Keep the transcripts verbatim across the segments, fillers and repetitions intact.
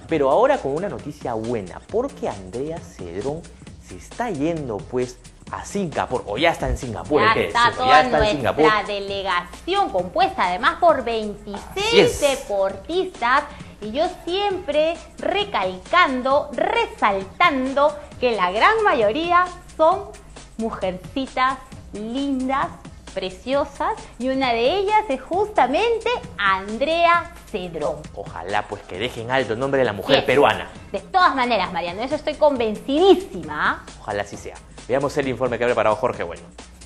Pero ahora con una noticia buena, porque Andrea Cedrón se está yendo pues a Singapur, o ya está en Singapur, ya ¿qué está decimos? toda Ya está en nuestra Singapur. delegación compuesta además por veintiséis deportistas, y yo siempre recalcando, resaltando que la gran mayoría son mujercitas lindas, preciosas, y una de ellas es justamente Andrea Cedrón. Ojalá pues que dejen alto el nombre de la mujer Sí. peruana. De todas maneras, Mariano, eso estoy convencidísima. Ojalá así sea. Veamos el informe que ha preparado Jorge Bueno.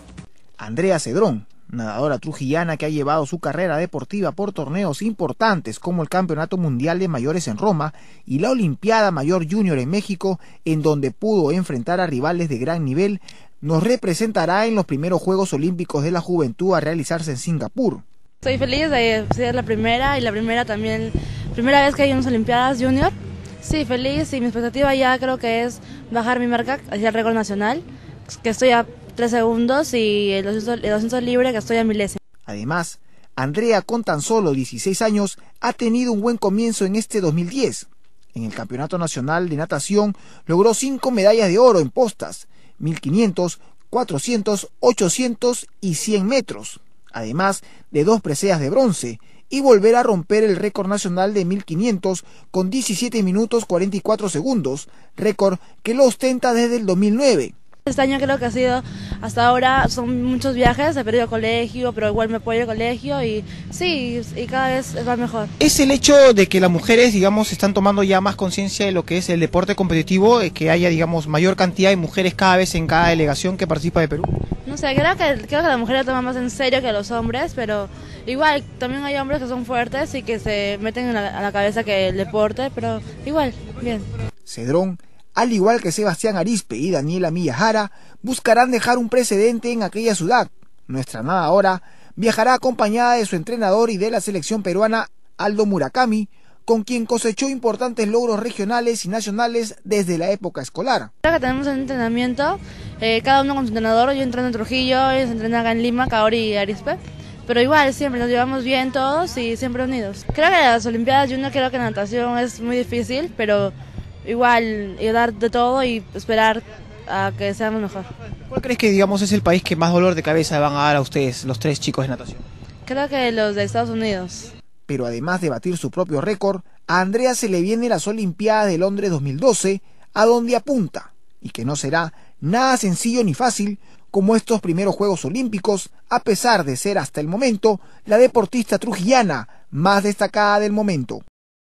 Andrea Cedrón, nadadora trujillana que ha llevado su carrera deportiva por torneos importantes como el Campeonato Mundial de Mayores en Roma y la Olimpiada Mayor Junior en México, en donde pudo enfrentar a rivales de gran nivel, nos representará en los primeros Juegos Olímpicos de la Juventud a realizarse en Singapur. Estoy feliz de ser la primera y la primera también, primera vez que hay unas Olimpiadas Junior. Sí, feliz, y mi expectativa ya creo que es bajar mi marca hacia el récord nacional, que estoy a tres segundos, y el doscientos, el doscientos libre que estoy a milésimo. Además, Andrea con tan solo dieciséis años ha tenido un buen comienzo en este dos mil diez. En el Campeonato Nacional de Natación logró cinco medallas de oro en postas, mil quinientos, cuatrocientos, ochocientos y cien metros, además de dos preseas de bronce, y volver a romper el récord nacional de mil quinientos con diecisiete minutos cuarenta y cuatro segundos, récord que lo ostenta desde el dos mil nueve. Este año creo que ha sido, hasta ahora son muchos viajes, he perdido colegio, pero igual me apoyo el colegio y sí, y cada vez va mejor. Es el hecho de que las mujeres, digamos, están tomando ya más conciencia de lo que es el deporte competitivo, que haya, digamos, mayor cantidad de mujeres cada vez en cada delegación que participa de Perú. No sé, creo que, creo que las mujeres toman más en serio que los hombres, pero igual también hay hombres que son fuertes y que se meten en la, a la cabeza que el deporte, pero igual, bien. Cedrón, al igual que Sebastián Arispe y Daniela Miyajara, buscarán dejar un precedente en aquella ciudad. Nuestra nadadora viajará acompañada de su entrenador y de la selección peruana Aldo Murakami, con quien cosechó importantes logros regionales y nacionales desde la época escolar. Creo que tenemos un entrenamiento, eh, cada uno con su entrenador. Yo entreno en Trujillo, ellos entrenan acá en Lima, Kaori y Arispe, pero igual siempre nos llevamos bien todos y siempre unidos. Creo que las Olimpiadas Junior, creo que natación es muy difícil, pero igual y dar de todo y esperar a que seamos mejor. ¿Cuál crees que, digamos, es el país que más dolor de cabeza van a dar a ustedes, los tres chicos de natación? Creo que los de Estados Unidos. Pero además de batir su propio récord, a Andrea se le vienen las Olimpiadas de Londres dos mil doce, a donde apunta, y que no será nada sencillo ni fácil como estos primeros Juegos Olímpicos, a pesar de ser hasta el momento la deportista trujillana más destacada del momento.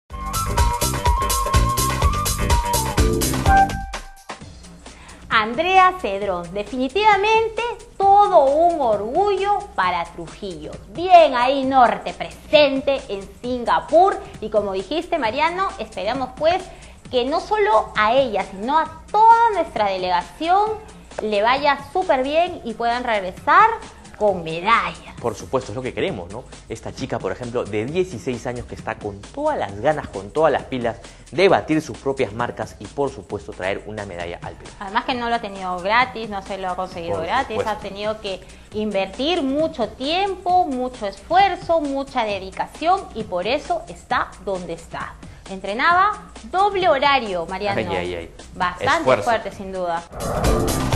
Andrea Cedrón, definitivamente todo un orgullo para Trujillo. Bien ahí Norte, presente en Singapur, y como dijiste, Mariano, esperamos pues que no solo a ella, sino a toda nuestra delegación le vaya súper bien y puedan regresar con medalla. Por supuesto, es lo que queremos, ¿no? Esta chica, por ejemplo, de dieciséis años, que está con todas las ganas, con todas las pilas de batir sus propias marcas y, por supuesto, traer una medalla al Perú. Además que no lo ha tenido gratis, no se lo ha conseguido Por gratis, supuesto. ha tenido que invertir mucho tiempo, mucho esfuerzo, mucha dedicación, y por eso está donde está. Entrenaba doble horario, Mariano. Ay, ay, ay. Bastante Esfuerzo. fuerte, sin duda.